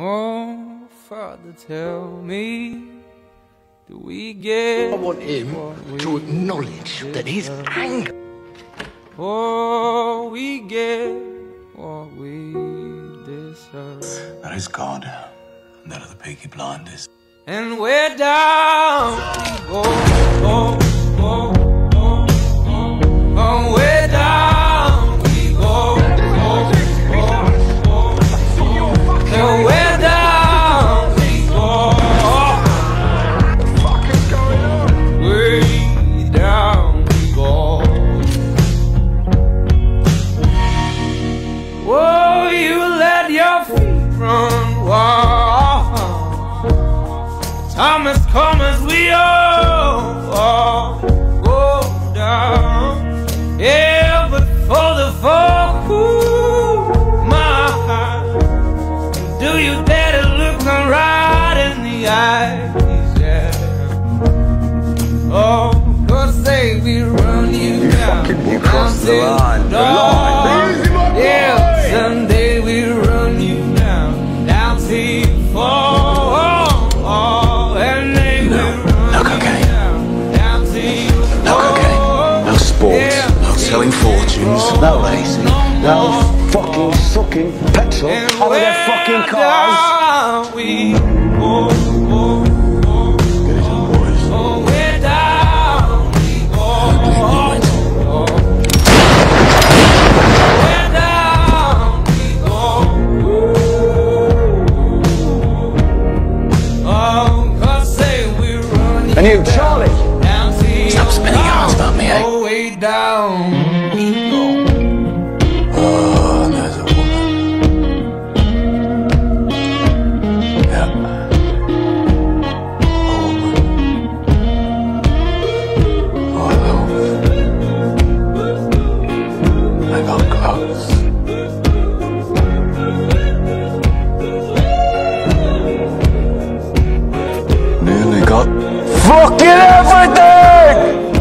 Oh, Father, tell me, do we get? I want him to acknowledge that his anger. Oh, we get what we deserve. That is God, and that are the Peaky Blinders. And we're down, we go, oh, oh, oh, oh, oh, we're down, we go, oh, oh, oh, oh, and we're down, we go, what the fuck is going on? Way down, we go. Whoa, you let your feet run wild. Time has come as we all go down. Yeah, but for the fall, ooh, my heart, do you dare to look them right in the eyes? Yeah. Oh, 'cause say we run you down. You crossed the line. The line. Yeah, someday we run you down, down till you fall. Selling fortunes, No racing, no fucking sucking petrol out of their fucking cars. We go, get it on, boys. oh, we're down, we go, we're down, we go, oh, 'cause say we run. And you, Charlie, Stop spinning yarns about me, eh? Oh, way down. Oh, there's a woman. Yeah. A woman. Oh, I got close. Nearly got fucking everything!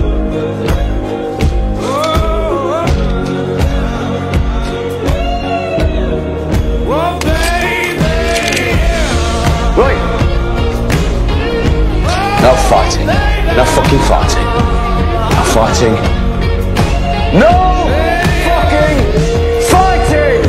no fighting, no fucking fighting, no fighting, no fucking fighting!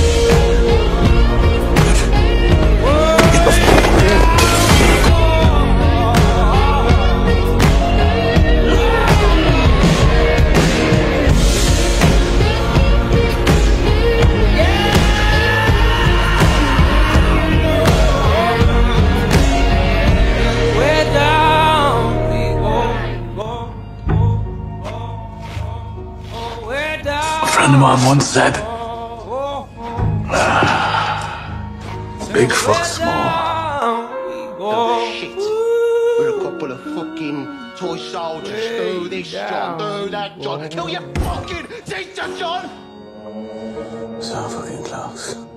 A friend of mine once said, big fuck small. Shit. We're a couple of fucking toy soldiers. Do this, John. Do that, John. Kill your fucking teacher, John! So fucking close.